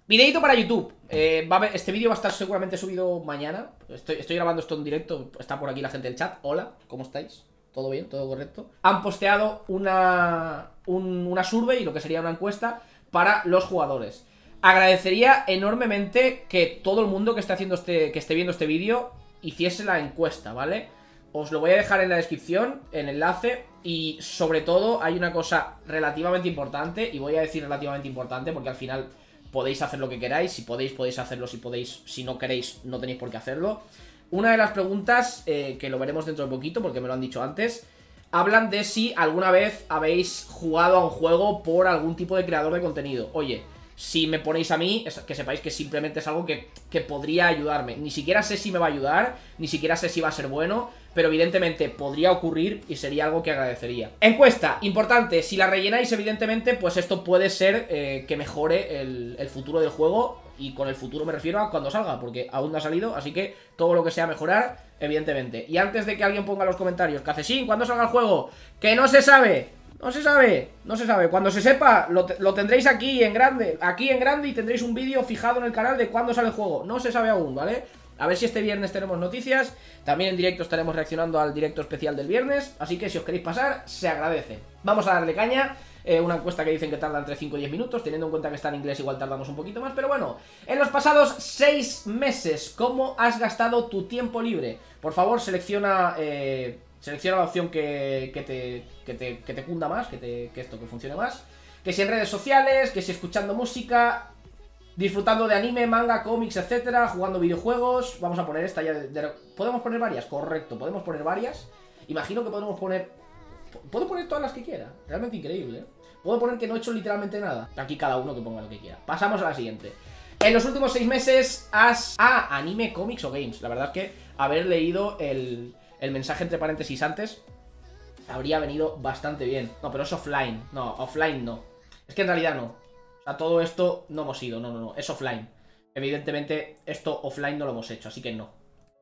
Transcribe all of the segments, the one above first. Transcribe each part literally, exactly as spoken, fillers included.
Videito para YouTube. eh, va a ver, Este vídeo va a estar seguramente subido mañana. Estoy, estoy grabando esto en directo. Está por aquí la gente del chat. Hola, ¿cómo estáis? ¿Todo bien? ¿Todo correcto? Han posteado una, un, una survey, lo que sería una encuesta, para los jugadores. Agradecería enormemente que todo el mundo que esté, haciendo este, que esté viendo este vídeo hiciese la encuesta, ¿vale? Os lo voy a dejar en la descripción, el enlace. Y sobre todo hay una cosa relativamente importante. Y voy a decir relativamente importante porque al final podéis hacer lo que queráis. Si podéis, podéis hacerlo. Si podéis, si no queréis, no tenéis por qué hacerlo. Una de las preguntas, eh, que lo veremos dentro de poquito porque me lo han dicho antes, hablan de si alguna vez habéis jugado a un juego por algún tipo de creador de contenido. Oye, si me ponéis a mí, que sepáis que simplemente es algo que, que podría ayudarme. Ni siquiera sé si me va a ayudar, ni siquiera sé si va a ser bueno, pero evidentemente podría ocurrir y sería algo que agradecería. Encuesta, importante, si la rellenáis evidentemente, pues esto puede ser eh, que mejore el, el futuro del juego. Y con el futuro me refiero a cuando salga, porque aún no ha salido, así que todo lo que sea mejorar, evidentemente. Y antes de que alguien ponga en los comentarios, Cacesín, ¿cuándo salga el juego? ¡Que no se sabe! No se sabe, no se sabe. Cuando se sepa, lo, lo tendréis aquí en grande. Aquí en grande y tendréis un vídeo fijado en el canal de cuándo sale el juego. No se sabe aún, ¿vale? A ver si este viernes tenemos noticias. También en directo estaremos reaccionando al directo especial del viernes. Así que si os queréis pasar, se agradece. Vamos a darle caña. Eh, una encuesta que dicen que tarda entre cinco y diez minutos. Teniendo en cuenta que está en inglés igual tardamos un poquito más. Pero bueno, en los pasados seis meses, ¿cómo has gastado tu tiempo libre? Por favor, selecciona... Eh... Selecciona la opción que, que, te, que, te, que te cunda más, que, te, que esto, que funcione más. Que si en redes sociales, que si escuchando música, disfrutando de anime, manga, cómics, etcétera, jugando videojuegos. Vamos a poner esta ya de, de, ¿podemos poner varias? Correcto, podemos poner varias. Imagino que podemos poner... Puedo poner todas las que quiera, realmente increíble, ¿eh? Puedo poner que no he hecho literalmente nada. Aquí cada uno que ponga lo que quiera. Pasamos a la siguiente. En los últimos seis meses has... Ah, anime, cómics o games. La verdad es que haber leído el... el mensaje entre paréntesis antes habría venido bastante bien. No, pero es offline. No, offline no. Es que en realidad no. O sea, todo esto no hemos ido. No, no, no. Es offline. Evidentemente, esto offline no lo hemos hecho, así que no.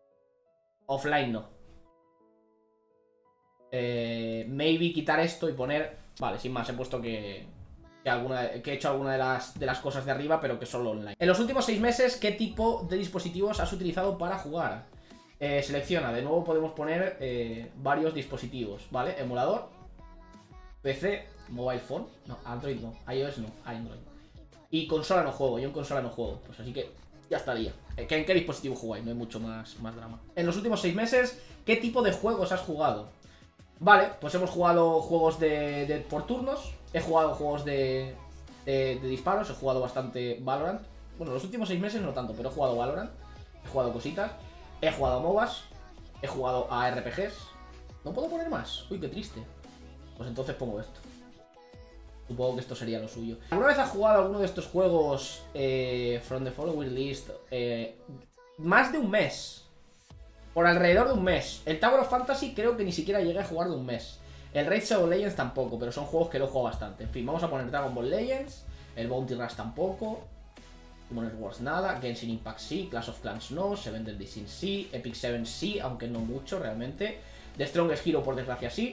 Offline no. Eh, maybe quitar esto y poner... Vale, sin más, he puesto que... Que, alguna, que he hecho alguna de las, de las cosas de arriba, pero que solo online. En los últimos seis meses, ¿qué tipo de dispositivos has utilizado para jugar? Eh, selecciona, de nuevo podemos poner eh, varios dispositivos, ¿vale? Emulador, P C, mobile phone, no, Android no, iOS no, Android. Y consola no juego, yo en consola no juego, pues así que ya estaría. ¿En qué dispositivo jugáis? No hay mucho más, más drama. En los últimos seis meses, ¿qué tipo de juegos has jugado? Vale, pues hemos jugado juegos de, de por turnos, he jugado juegos de, de, de disparos, he jugado bastante Valorant. Bueno, los últimos seis meses no tanto, pero he jugado Valorant, he jugado cositas. He jugado a MOBAs, he jugado a R P Gs. ¿No puedo poner más? Uy, qué triste. Pues entonces pongo esto. Supongo que esto sería lo suyo. ¿Alguna vez has jugado alguno de estos juegos eh, from the following list? Eh, más de un mes. Por alrededor de un mes. El Tower of Fantasy creo que ni siquiera llegué a jugar de un mes. El Raid Shadow Legends tampoco, pero son juegos que lo juego bastante. En fin, vamos a poner Dragon Ball Legends. El Bounty Rush tampoco. Human Wars nada, Genshin Impact sí, Clash of Clans no, Seven Deadly Sins sí, Epic Seven sí, aunque no mucho realmente. The Strongest Hero por desgracia sí.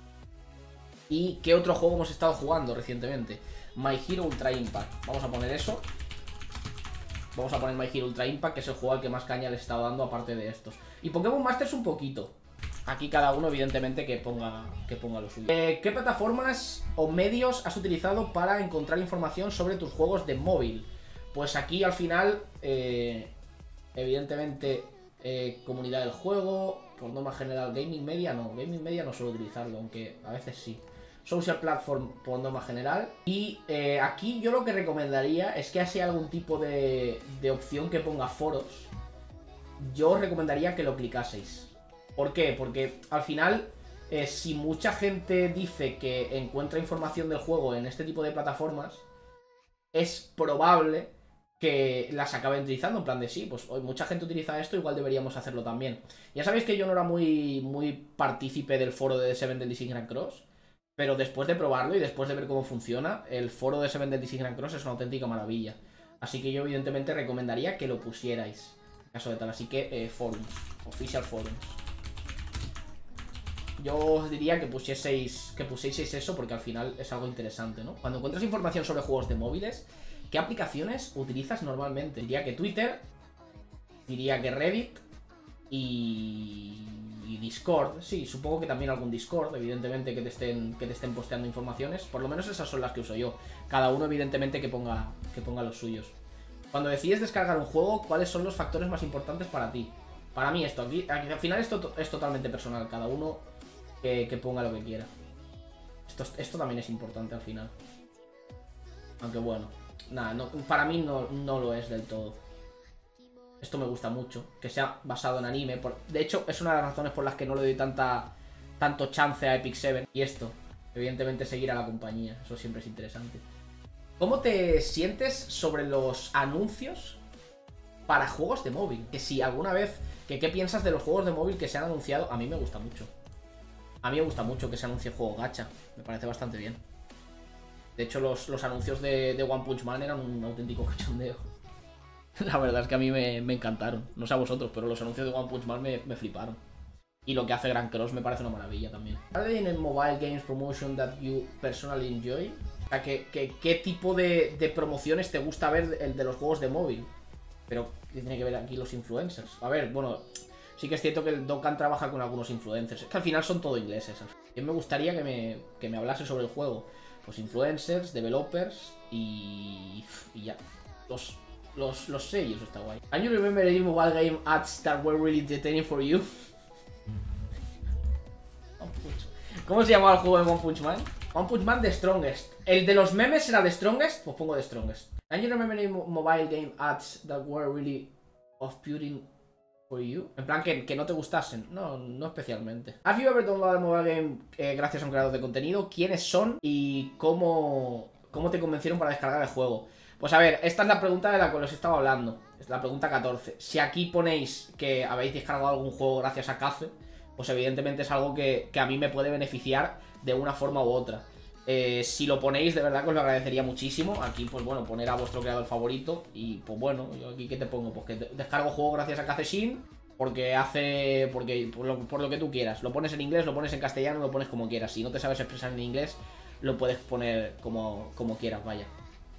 ¿Y qué otro juego hemos estado jugando recientemente? My Hero Ultra Impact, vamos a poner eso. Vamos a poner My Hero Ultra Impact, que es el juego al que más caña le he estado dando aparte de estos. Y Pokémon Masters un poquito. Aquí cada uno evidentemente que ponga, que ponga lo suyo. eh, ¿Qué plataformas o medios has utilizado para encontrar información sobre tus juegos de móvil? Pues aquí al final, eh, evidentemente, eh, comunidad del juego, por norma general, gaming media no, gaming media no suelo utilizarlo, aunque a veces sí. Social platform por norma general. Y eh, aquí yo lo que recomendaría es que si hay algún tipo de, de opción que ponga foros, yo os recomendaría que lo clicaseis. ¿Por qué? Porque al final, eh, si mucha gente dice que encuentra información del juego en este tipo de plataformas, es probable que las acaben utilizando, en plan de sí, pues hoy mucha gente utiliza esto, igual deberíamos hacerlo también. Ya sabéis que yo no era muy, muy partícipe del foro de Seven Deadly Sins Grand Cross, pero después de probarlo y después de ver cómo funciona, el foro de Seven Deadly Sins Grand Cross es una auténtica maravilla. Así que yo evidentemente recomendaría que lo pusierais, en caso de tal. Así que eh, forums, official forums. Yo os diría que pusieseis, que pusieseis eso porque al final es algo interesante, ¿no? Cuando encuentras información sobre juegos de móviles, que ¿Qué aplicaciones utilizas normalmente? Diría que Twitter, diría que Reddit y... y Discord. Sí, supongo que también algún Discord, evidentemente, que te estén, que te estén posteando informaciones. Por lo menos esas son las que uso yo. Cada uno, evidentemente, que ponga, que ponga los suyos. Cuando decides descargar un juego, ¿cuáles son los factores más importantes para ti? Para mí esto, aquí, aquí al final esto es totalmente personal. Cada uno que, que ponga lo que quiera. Esto, esto también es importante al final. Aunque bueno, nada, no, para mí no, no lo es del todo. Esto me gusta mucho, que sea basado en anime. Por, de hecho, es una de las razones por las que no le doy tanta tanto chance a Epic Seven. Y esto, evidentemente, seguir a la compañía. Eso siempre es interesante. ¿Cómo te sientes sobre los anuncios para juegos de móvil? Que si alguna vez, que qué piensas de los juegos de móvil que se han anunciado. A mí me gusta mucho. A mí me gusta mucho que se anuncie juego gacha. Me parece bastante bien. De hecho, los, los anuncios de, de One Punch Man eran un auténtico cachondeo. La verdad es que a mí me, me encantaron. No sé a vosotros, pero los anuncios de One Punch Man me, me fliparon. Y lo que hace Grand Cross me parece una maravilla también. ¿Are there any mobile games promotion that you personally enjoy? O sea, ¿qué, qué, qué tipo de, de promociones te gusta ver el de los juegos de móvil? Pero, ¿qué tiene que ver aquí los influencers? A ver, bueno, sí que es cierto que el Dokkan trabaja con algunos influencers. Es que al final son todo ingleses. Yo me gustaría que me, que me hablase sobre el juego. Pues influencers, developers y... y ya. Los... Los, los sellos, está guay. Can you remember any mobile game ads that were really entertaining for you? ¿Cómo se llamaba el juego de One Punch Man? One Punch Man The Strongest. El de los memes era The Strongest, pues pongo The Strongest. Can you remember any mobile game ads that were really off-putting for you? En plan, que, que no te gustasen. No, no especialmente. Have you ever downloaded a mobile game eh, gracias a un creador de contenido? ¿Quiénes son y cómo, cómo te convencieron para descargar el juego? Pues a ver, esta es la pregunta de la que os estaba hablando. Es la pregunta catorce. Si aquí ponéis que habéis descargado algún juego gracias a Cafe, pues evidentemente es algo que, que a mí me puede beneficiar de una forma u otra. Eh, si lo ponéis, de verdad que os lo agradecería muchísimo. Aquí, pues bueno, poner a vuestro creador favorito. Y pues bueno, yo aquí ¿qué te pongo? Pues que descargo juego gracias a Cafeshin. Porque hace... porque por lo, por lo que tú quieras. Lo pones en inglés, lo pones en castellano, lo pones como quieras. Si no te sabes expresar en inglés, lo puedes poner como, como quieras, vaya.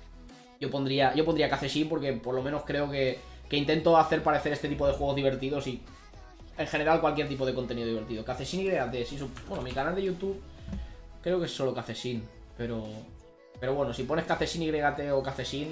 Yo pondría, yo pondría Cafeshin porque por lo menos creo que, que intento hacer parecer este tipo de juegos divertidos y en general cualquier tipo de contenido divertido. Cafeshin y Greate, sí, bueno, mi canal de YouTube creo que es solo Cafeshin, pero pero bueno, si pones Cafeshin y Greate o Cafeshin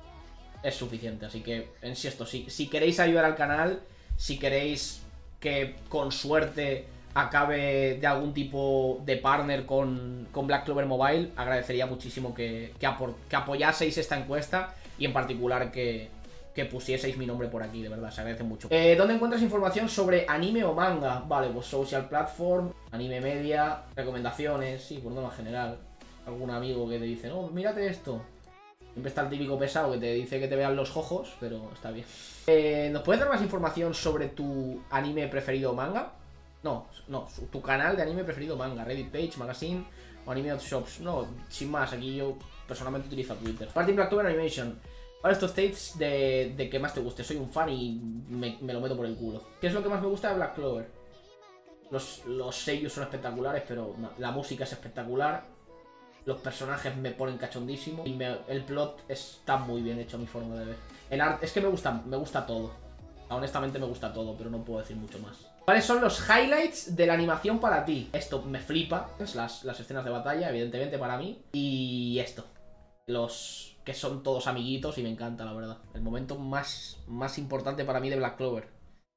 es suficiente, así que en sí esto, si, si queréis ayudar al canal, si queréis que con suerte acabe de algún tipo de partner con, con Black Clover Mobile, agradecería muchísimo que, que, apo que apoyaseis esta encuesta y en particular que, que pusieseis mi nombre por aquí, de verdad, se agradece mucho. Eh, ¿Dónde encuentras información sobre anime o manga? Vale, pues social platform, anime media, recomendaciones, sí, por norma general. Algún amigo que te dice, no, mírate esto. Siempre está el típico pesado que te dice que te vean los ojos, pero está bien. Eh, ¿Nos puedes dar más información sobre tu anime preferido o manga? No, no, tu canal de anime preferido manga, Reddit page, magazine o anime out shops. No, sin más, aquí yo personalmente utilizo Twitter. Party Black Clover Animation. ¿Cuáles estos states de, de que más te guste? Soy un fan y me, me lo meto por el culo. ¿Qué es lo que más me gusta de Black Clover? Los, los sellos son espectaculares, pero no, la música es espectacular. Los personajes me ponen cachondísimo. Y me, el plot está muy bien hecho a mi forma de ver. El arte, es que me gusta, me gusta todo. Honestamente me gusta todo, pero no puedo decir mucho más. ¿Cuáles son los highlights de la animación para ti? Esto me flipa, es las, las escenas de batalla, evidentemente para mí. Y esto, los que son todos amiguitos y me encanta, la verdad. El momento más, más importante para mí de Black Clover.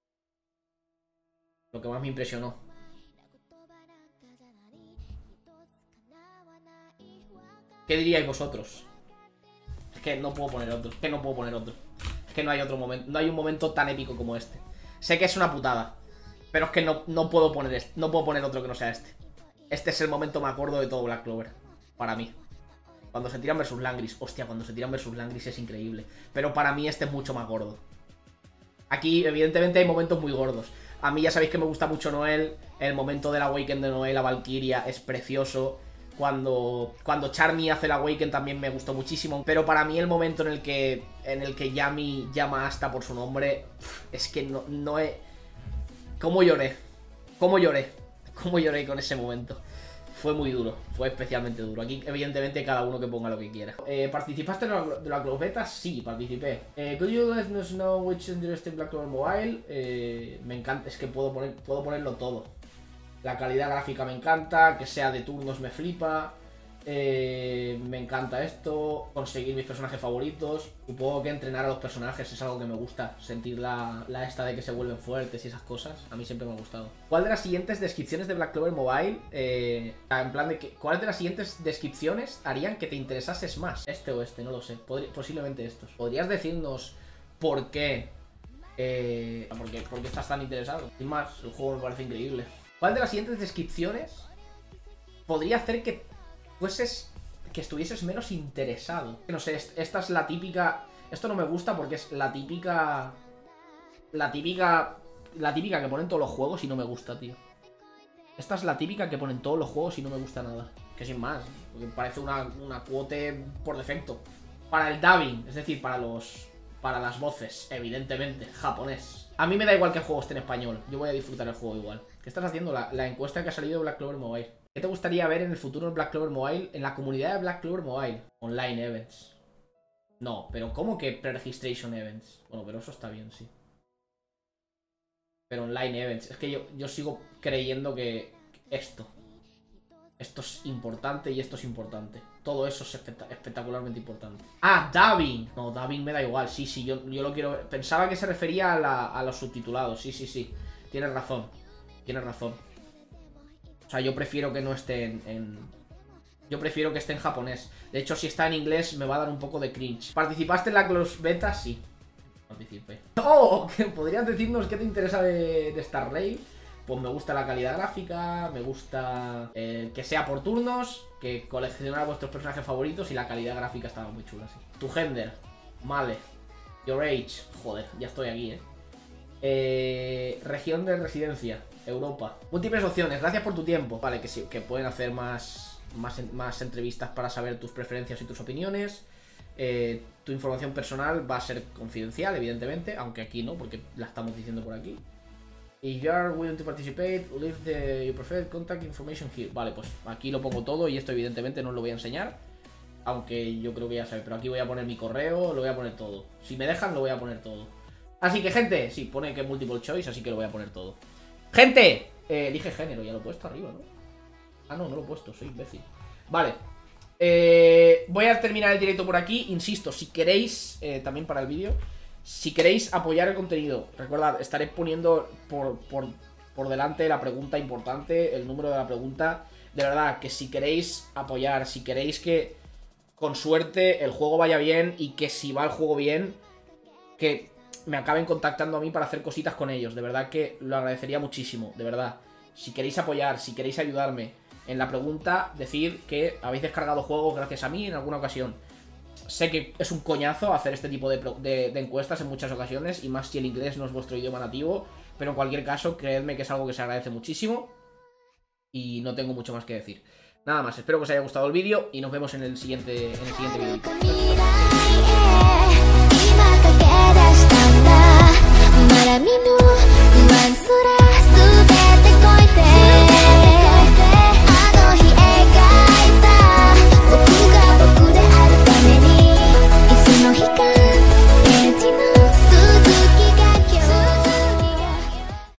Lo que más me impresionó. ¿Qué diríais vosotros? Es que no puedo poner otro, es que no puedo poner otro. Es que no hay otro momento, no hay un momento tan épico como este. Sé que es una putada, pero es que no, no puedo poner este, no puedo poner otro que no sea este. Este es el momento más gordo de todo Black Clover, para mí. Cuando se tiran versus Langris, hostia, cuando se tiran versus Langris es increíble. Pero para mí este es mucho más gordo. Aquí, evidentemente, hay momentos muy gordos. A mí ya sabéis que me gusta mucho Noel. El momento del Awaken de Noel a Valkyria es precioso. Cuando, cuando Charmy hace el Awaken también me gustó muchísimo. Pero para mí el momento en el que en el que Yami llama a Asta por su nombre, es que no, no he... ¿Cómo lloré? ¿Cómo lloré? ¿Cómo lloré con ese momento? fue muy duro, fue especialmente duro. Aquí, evidentemente, cada uno que ponga lo que quiera. Eh, ¿Participaste en la, de la Close Beta? Sí, participé. Eh, ¿Could you let us know which interesting Black Clover Mobile? Eh, me encanta, es que puedo, poner, puedo ponerlo todo. La calidad gráfica me encanta, que sea de turnos me flipa. Eh, me encanta esto, conseguir mis personajes favoritos. Supongo que entrenar a los personajes es algo que me gusta. Sentir la, la esta de que se vuelven fuertes y esas cosas. A mí siempre me ha gustado. ¿Cuál de las siguientes descripciones de Black Clover Mobile? Eh, en plan de que, ¿cuál de las siguientes descripciones harían que te interesases más? Este o este, no lo sé. Podría, posiblemente estos. ¿Podrías decirnos por qué? Eh, ¿por qué, por qué estás tan interesado? Sin más, el juego me parece increíble. ¿Cuál de las siguientes descripciones podría hacer que fueses, que estuvieses menos interesado? No sé, esta es la típica... Esto no me gusta porque es la típica... La típica... La típica que ponen todos los juegos y no me gusta, tío. Esta es la típica que ponen todos los juegos y no me gusta nada. Que sin más, porque parece una, una quote por defecto. Para el dubbing, es decir, para los... Para las voces, evidentemente, japonés. A mí me da igual que el juego esté en español. Yo voy a disfrutar el juego igual. ¿Qué estás haciendo? La, la encuesta que ha salido de Black Clover Mobile. ¿Qué te gustaría ver en el futuro en Black Clover Mobile? En la comunidad de Black Clover Mobile. Online events. No, pero ¿cómo que pre-registration events? Bueno, pero eso está bien, sí. Pero online events. Es que yo, yo sigo creyendo que esto. Esto es importante y esto es importante. Todo eso es espect espectacularmente importante. Ah, dubbing. No, dubbing me da igual. Sí, sí, yo, yo lo quiero ver. Pensaba que se refería a, la, a los subtitulados. Sí, sí, sí. Tienes razón. Tienes razón. O sea, yo prefiero que no esté en, en... Yo prefiero que esté en japonés. De hecho, si está en inglés me va a dar un poco de cringe. ¿Participaste en la Close Beta? Sí. Participé. ¡Oh! ¿Podrías decirnos qué te interesa de, de Star Rail? Pues me gusta la calidad gráfica, me gusta eh, que sea por turnos, que coleccionar vuestros personajes favoritos y la calidad gráfica estaba muy chula, sí. Tu gender, vale. Your age, joder, ya estoy aquí, eh. eh región de residencia, Europa. Múltiples opciones, gracias por tu tiempo. Vale, que sí, que pueden hacer más, más, más entrevistas para saber tus preferencias y tus opiniones. Eh, tu información personal va a ser confidencial, evidentemente, aunque aquí no, porque la estamos diciendo por aquí. If you are willing to participate, leave the your preferred contact information here. Vale, pues aquí lo pongo todo y esto evidentemente no os lo voy a enseñar. Aunque yo creo que ya sabéis, pero aquí voy a poner mi correo, lo voy a poner todo. Si me dejan, lo voy a poner todo. Así que, gente, sí, pone que multiple choice, así que lo voy a poner todo. ¡Gente! Eh, elige género, ya lo he puesto arriba, ¿no? Ah, no, no lo he puesto, soy imbécil. Vale. Eh, voy a terminar el directo por aquí. Insisto, si queréis, eh, también para el vídeo, si queréis apoyar el contenido, recordad, estaré poniendo por, por, por delante la pregunta importante, el número de la pregunta. De verdad, que si queréis apoyar, si queréis que con suerte el juego vaya bien y que si va el juego bien, que me acaben contactando a mí para hacer cositas con ellos. De verdad que lo agradecería muchísimo, de verdad. Si queréis apoyar, si queréis ayudarme, en la pregunta decid que habéis descargado juegos gracias a mí en alguna ocasión. Sé que es un coñazo hacer este tipo de, de, de encuestas en muchas ocasiones, y más si el inglés no es vuestro idioma nativo, pero en cualquier caso, creedme que es algo que se agradece muchísimo y no tengo mucho más que decir. Nada más, espero que os haya gustado el vídeo y nos vemos en el siguiente, en el siguiente vídeo.